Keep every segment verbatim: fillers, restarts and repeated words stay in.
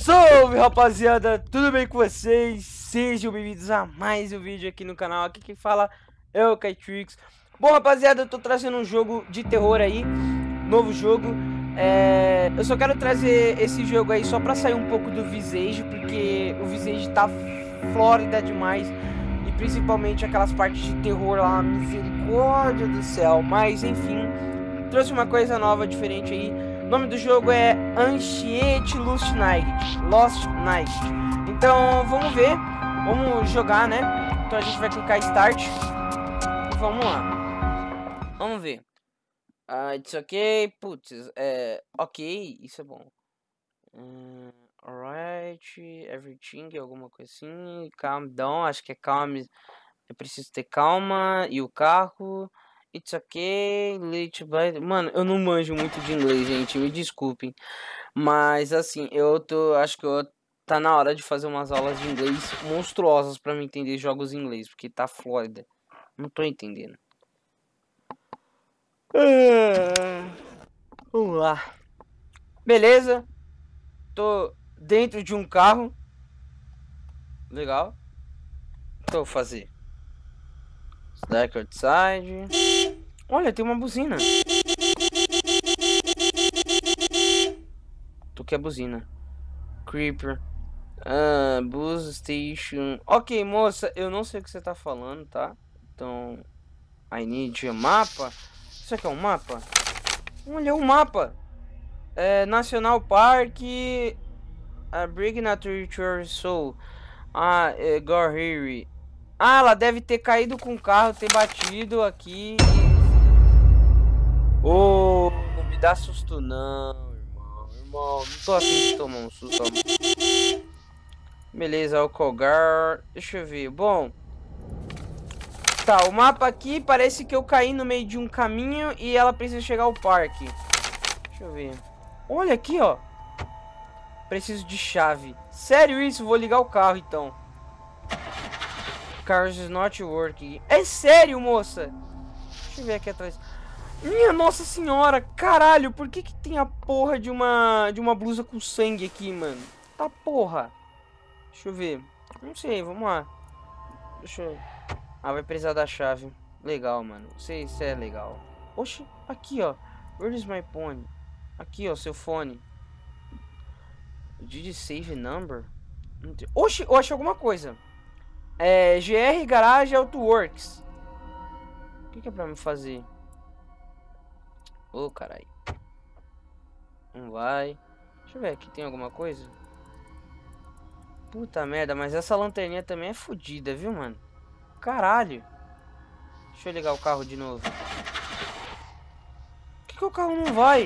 Salve, rapaziada, tudo bem com vocês? Sejam bem-vindos a mais um vídeo aqui no canal. Aqui quem fala é o Kaitrix. Bom, rapaziada, eu tô trazendo um jogo de terror aí, novo jogo. é... Eu só quero trazer esse jogo aí só pra sair um pouco do Visage, porque o Visage tá flórida demais. E principalmente aquelas partes de terror lá, misericórdia do céu. Mas enfim, trouxe uma coisa nova, diferente aí. O nome do jogo é Ancient Lost Night. Lost Night. Então vamos ver, vamos jogar, né? Então a gente vai clicar Start e vamos lá. Vamos ver. Ah, it's ok. Putz, é ok, isso é bom. Hum, alright, everything, alguma coisa assim. Calm down, acho que é calm. Eu preciso ter calma. E o carro. It's okay, late by... Mano, eu não manjo muito de inglês, gente, me desculpem. Mas, assim, eu tô... Acho que eu... Tá na hora de fazer umas aulas de inglês monstruosas pra me entender jogos em inglês. Porque tá Flórida. Não tô entendendo. Ah, vamos lá. Beleza. Tô dentro de um carro. Legal. O que eu vou fazer? Stack outside. Olha, tem uma buzina. Tu quer buzina? Creeper. Ah, bus station. Ok, moça, eu não sei o que você tá falando, tá? Então, I need a mapa. Isso aqui é um mapa? Olha, um mapa. É, National Park. A Brig Nature Soul. Ah, é, Gorhiri. Ah, ela deve ter caído com o carro, ter batido aqui. Oh, não me dá susto não, irmão. Irmão, não tô afim de tomar um susto. Beleza, Alcogar. Deixa eu ver. Bom. Tá, o mapa aqui parece que eu caí no meio de um caminho e ela precisa chegar ao parque. Deixa eu ver. Olha aqui, ó. Preciso de chave. Sério isso? Vou ligar o carro, então. Cars is not working. É sério, moça? Deixa eu ver aqui atrás. Minha nossa senhora, caralho, por que que tem a porra de uma de uma blusa com sangue aqui, mano? Tá porra. Deixa eu ver. Não sei, vamos lá. Deixa eu... Ah, vai precisar da chave. Legal, mano. Sei, isso é legal. Oxi, aqui, ó. Where is my phone? Aqui, ó, seu fone. Did you save number? Oxi, eu achei alguma coisa. É, G R Garage Autoworks. O que que é pra me fazer? Ô, oh, caralho. Não vai. Deixa eu ver aqui, tem alguma coisa? Puta merda, mas essa lanterninha também é fodida, viu, mano? Caralho. Deixa eu ligar o carro de novo. Por que que o carro não vai?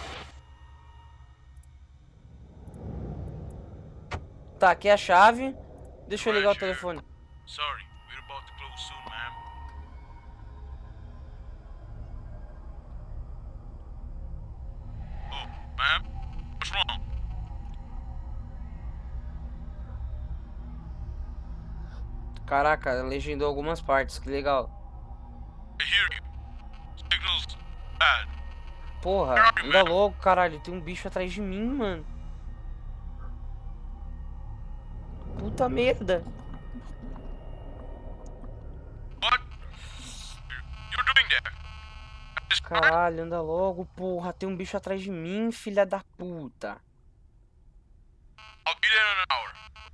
Tá, aqui é a chave. Deixa eu ligar o telefone. Sorry, we're about to close soon, ma'am. Oh, ma'am? What's wrong? Caraca, legendou algumas partes, que legal. I hear you. Signal's bad. Porra, anda logo, caralho. Tem um bicho atrás de mim, mano. Puta merda. What? You're doing there? This Caralho, anda logo, porra. Tem um bicho atrás de mim, filha da puta. I'll be there in an hour.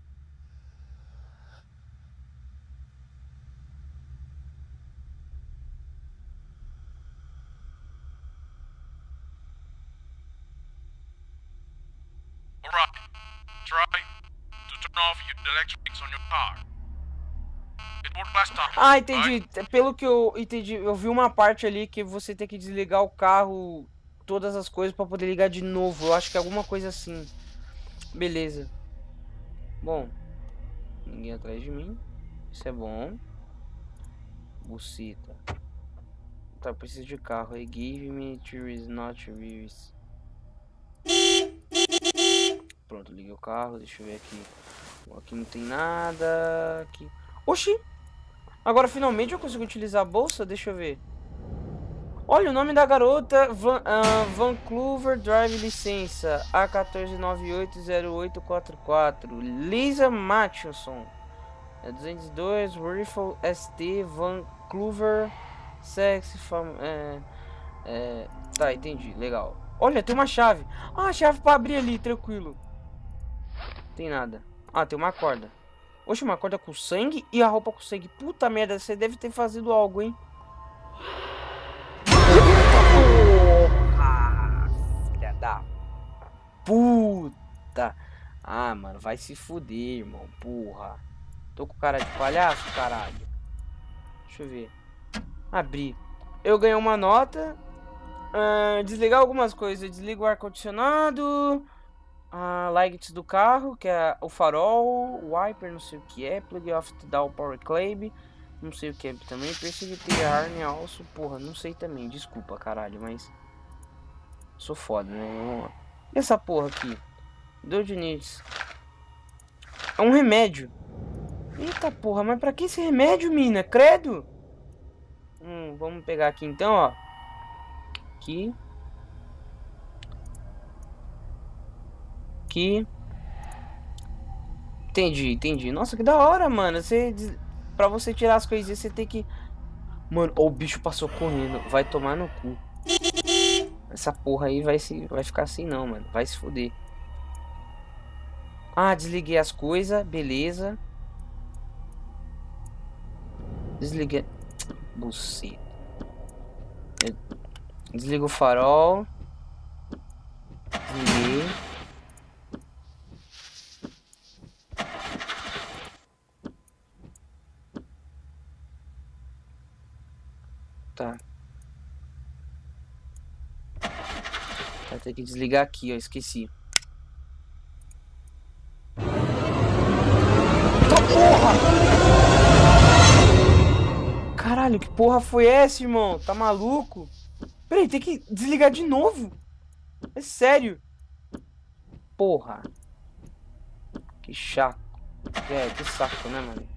Alright. Try to turn off the electrics on your car. It worked last time. Ah, entendi. Right? Pelo que eu entendi, eu vi uma parte ali que você tem que desligar o carro, todas as coisas pra poder ligar de novo. Eu acho que é alguma coisa assim. Beleza. Bom, ninguém atrás de mim. Isso é bom. Bucita. Tá, eu preciso de carro. Aí, give me trees, not trees. Pronto, liguei o carro. Deixa eu ver aqui. Aqui não tem nada. Aqui. Oxi! Agora finalmente eu consigo utilizar a bolsa. Deixa eu ver. Olha o nome da garota. Van, uh, Vancouver Drive licença A um quatro nove oito zero oito quatro quatro. Lisa Matthewson. É duzentos e dois Rifle S T Vancouver Sexy fam, é, é, tá, entendi, legal. Olha, tem uma chave. Ah, chave pra abrir ali, tranquilo. Tem nada. Ah, tem uma corda. Oxe, uma corda com sangue e a roupa com sangue. Puta merda, você deve ter fazido algo, hein? Porra! Filha da puta! Ah, mano, vai se fuder, irmão. Porra. Tô com cara de palhaço, caralho. Deixa eu ver. Abrir. Eu ganhei uma nota. Uh, desligar algumas coisas. Desliga o ar-condicionado. A lights do carro, que é o farol, o wiper, não sei o que é, plug off to down power clave, não sei o que é também, perseguir harne also, porra, não sei também, desculpa, caralho, mas sou foda, né? E essa porra aqui? Dude needs. É um remédio. Eita porra, mas pra que esse remédio, mina? Credo? Hum, vamos pegar aqui então, ó. Aqui. Aqui. Entendi, entendi. Nossa, que da hora, mano. Você, pra você tirar as coisinhas, você tem que... Mano, ó, o bicho passou correndo. Vai tomar no cu. Essa porra aí vai, se, vai ficar assim não, mano. Vai se foder. Ah, desliguei as coisas. Beleza. Desliguei... Buceta. Desliga o farol. Desliguei. Tá. Vai ter que desligar aqui, ó. Esqueci. Eita porra! Caralho, que porra foi essa, irmão? Tá maluco? Peraí, tem que desligar de novo? É sério? Porra. Que chato. É, que saco, né, mano?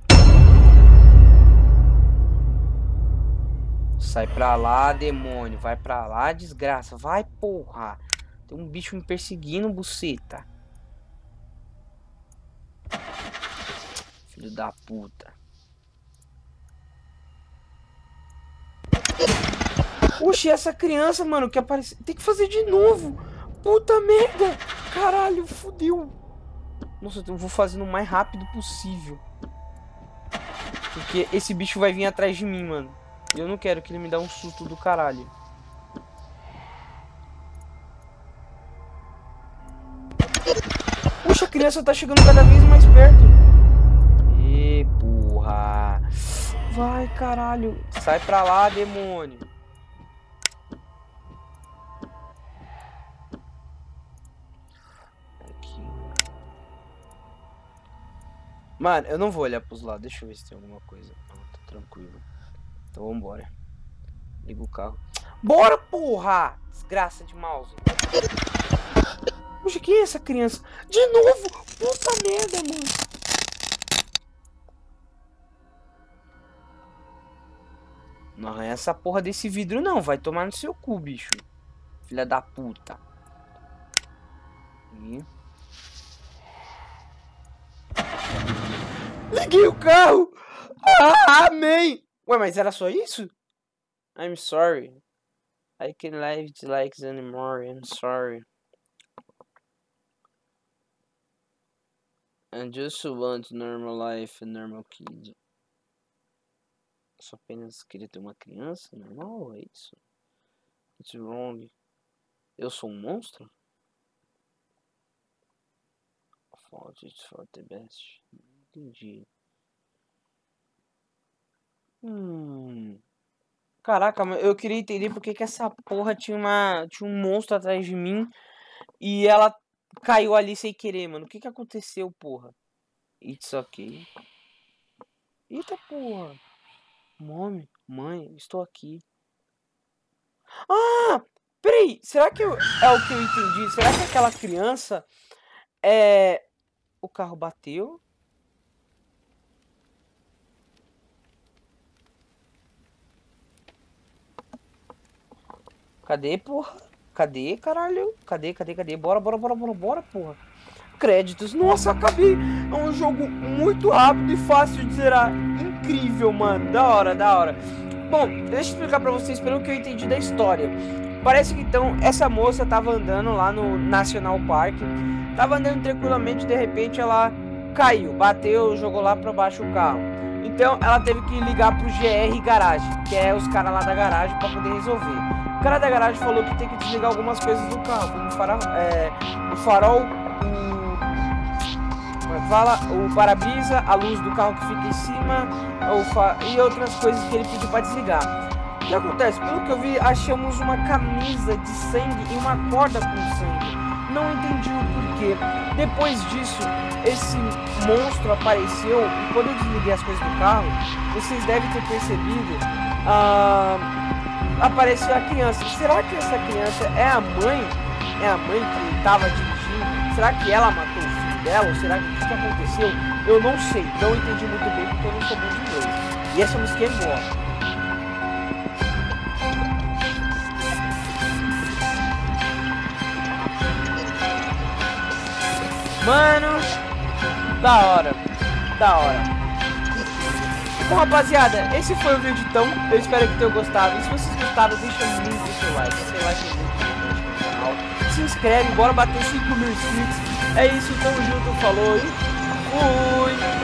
Sai pra lá, demônio. Vai pra lá, desgraça. Vai, porra. Tem um bicho me perseguindo, buceta. Filho da puta. Oxi, essa criança, mano, que apareceu. Tem que fazer de novo. Puta merda. Caralho, fudeu. Nossa, eu vou fazer o mais rápido possível. Porque esse bicho vai vir atrás de mim, mano. E eu não quero que ele me dê um susto do caralho. Puxa, a criança tá chegando cada vez mais perto. E porra. Vai, caralho. Sai pra lá, demônio. Aqui. Mano, eu não vou olhar pros lados. Deixa eu ver se tem alguma coisa. Não, tá tranquilo. Então vambora. Liga o carro. Bora, porra! Desgraça de mouse. Puxa, que é essa criança? De novo! Puta merda, mano. Não arranha essa porra desse vidro, não. Vai tomar no seu cu, bicho. Filha da puta. E... Liguei o carro! Ah, amém! Ué, mas era só isso? I'm sorry. I can't live dislikes anymore. I'm sorry. I just want normal life and normal kid. Só apenas queria ter uma criança normal, é isso? It's wrong. Eu sou um monstro? Fault it's for the best. Entendi. Hum. Caraca, eu queria entender porque que essa porra tinha uma tinha um monstro atrás de mim e ela caiu ali sem querer, mano. O que que aconteceu, porra? It's okay. Eita porra. Mãe, mãe, estou aqui. Ah! Peraí, será que eu, é o que eu entendi? Será que aquela criança é... O carro bateu? Cadê, porra? Cadê, caralho? Cadê, cadê, cadê? Bora, bora, bora, bora, bora, porra. Créditos. Nossa, acabei. É um jogo muito rápido e fácil de zerar. Incrível, mano. Da hora, da hora. Bom, deixa eu explicar pra vocês pelo que eu entendi da história. Parece que então essa moça tava andando lá no National Park. Tava andando tranquilamente, de repente ela caiu, bateu, jogou lá pra baixo o carro. Então ela teve que ligar pro G R Garage, que é os caras lá da garagem, pra poder resolver. O cara da garagem falou que tem que desligar algumas coisas do carro, como o farol, é, o farol, o, fala, o para-brisa, a luz do carro que fica em cima, o fa e outras coisas que ele pediu pra desligar. O que acontece? Pelo que eu vi, achamos uma camisa de sangue e uma corda com sangue. Não entendi o porquê. Depois disso, esse monstro apareceu e quando eu desliguei as coisas do carro, vocês devem ter percebido, ah, apareceu a criança. Será que essa criança é a mãe? É a mãe que estava dirigindo? Será que ela matou o filho dela? Ou será que o que aconteceu? Eu não sei. Não entendi muito bem porque eu não sou bom de inglês. E essa música é boa. Mano, da hora, da hora. Bom, rapaziada, esse foi o vídeo então. Eu espero que tenham gostado. E se vocês gostaram, deixa muito o seu like. Seu like é muito importante no canal. Se inscreve, bora bater cinco mil inscritos. É isso, tamo junto, falou e fui!